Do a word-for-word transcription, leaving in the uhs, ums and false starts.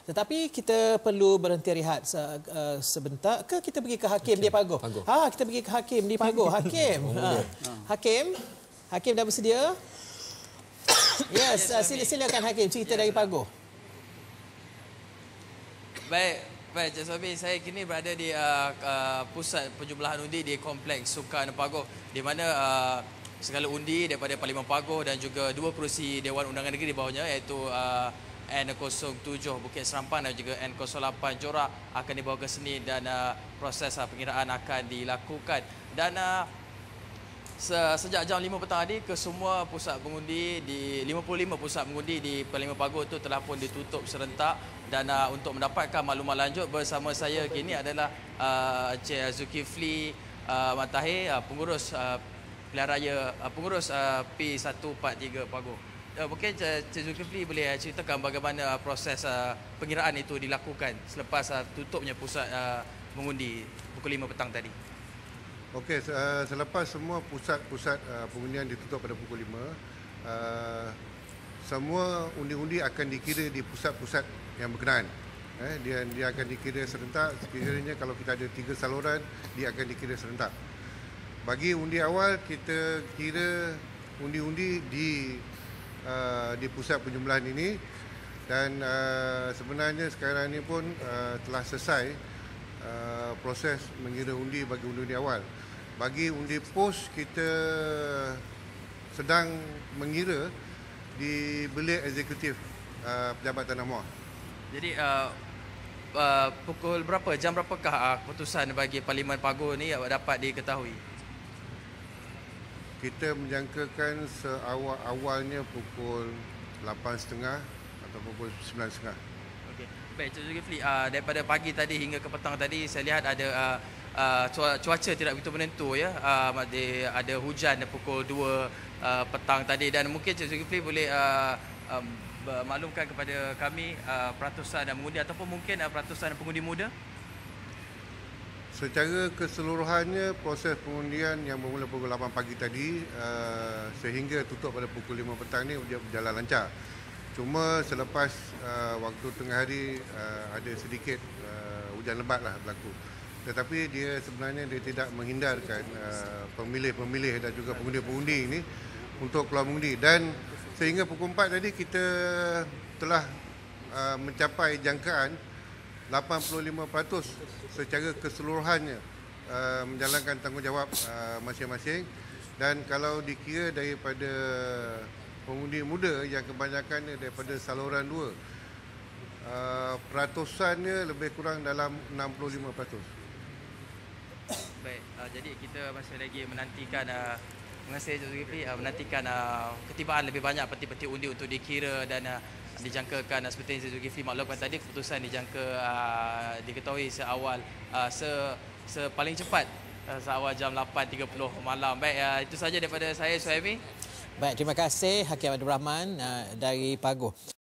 Tetapi kita perlu berhenti rehat se, uh, sebentar ke kita pergi ke Hakim okay. di Pagoh. Pagoh. Ha, kita pergi ke Hakim di Pagoh. Hakim. ha. Hakim. Hakim dah bersedia? Yes, uh, sila, silakan Hakim cerita ya. dari Pagoh. Baik, baik Cik Sobi, saya kini berada di uh, uh, pusat penjumlahan undi di Kompleks Sukan Pagoh, di mana uh, segala undi daripada Parlimen Pagoh dan juga dua kerusi Dewan Undangan Negeri di bawahnya, iaitu uh, N kosong tujuh Bukit Serampang dan juga N kosong lapan Jorak akan dibawa ke sini dan uh, proses uh, pengiraan akan dilakukan. Dan uh, sejak jam lima petang tadi, kesemua pusat pengundi di lima puluh lima pusat pengundi di Parlimen Pagoh itu telah pun ditutup serentak. Dan uh, untuk mendapatkan maklumat lanjut bersama saya kini adalah uh, Encik Zulkifli uh, Matahir, uh, pengurus uh, pilihan raya, uh, pengurus uh, P seratus empat puluh tiga Pagoh. Uh, mungkin Encik Zulkifli boleh ceritakan bagaimana proses uh, pengiraan itu dilakukan selepas uh, tutupnya pusat uh, mengundi pukul lima petang tadi. Okey, uh, selepas semua pusat-pusat uh, pengundian ditutup pada pukul lima, uh, semua undi-undi akan dikira di pusat-pusat yang berkenaan. Eh, dia dia akan dikira serentak. Sekiranya kalau kita ada tiga saluran, dia akan dikira serentak. Bagi undi awal, kita kira undi-undi di uh, di pusat penjumlahan ini, dan uh, sebenarnya sekarang ini pun uh, telah selesai uh, proses mengira undi bagi undi-undi awal. Bagi undi pos, kita sedang mengira di bilik eksekutif uh, Pejabat Tanah Muar. Jadi uh, uh, pukul berapa, jam berapakah uh, keputusan bagi Parlimen Pagoh ni dapat diketahui? Kita menjangkakan seawal-awalnya pukul lapan tiga puluh atau pukul sembilan tiga puluh. Okey. Baik, Cik Zulkifli, uh, daripada pagi tadi hingga ke petang tadi saya lihat ada uh, uh, cuaca tidak begitu menentu ya. Uh, ada hujan pukul dua uh, petang tadi, dan mungkin Cik Zulkifli boleh uh, um, maklumkan kepada kami uh, peratusan dan mengundi ataupun mungkin uh, peratusan pengundi muda. Secara keseluruhannya, proses pengundian yang bermula pukul lapan pagi tadi uh, sehingga tutup pada pukul lima petang ni dia berjalan lancar. Cuma selepas uh, waktu tengah hari uh, ada sedikit uh, hujan lebat lah berlaku. Tetapi dia sebenarnya dia tidak menghindarkan uh, pemilih-pemilih dan juga pengundi-pengundi ini untuk keluar mengundi. Dan sehingga pukul empat tadi kita telah uh, mencapai jangkaan lapan puluh lima peratus secara keseluruhannya uh, menjalankan tanggungjawab uh, masing-masing. Dan kalau dikira daripada pengundi muda yang kebanyakannya daripada saluran dua, uh, peratusannya lebih kurang dalam enam puluh lima peratus. Baik, uh, jadi kita masih lagi menantikan uh, Terima kasih Cik Zulkifli, uh, menantikan uh, ketibaan lebih banyak peti-peti undi untuk dikira dan uh, dijangkakan uh, seperti yang Cik Zulkifli maklumkan tadi, keputusan dijangka uh, diketahui seawal uh, se, se paling cepat uh, seawal jam lapan tiga puluh malam. Baik, uh, itu saja daripada saya, Suhaimi. Baik, terima kasih Hakim Abdul Rahman uh, dari Pagoh.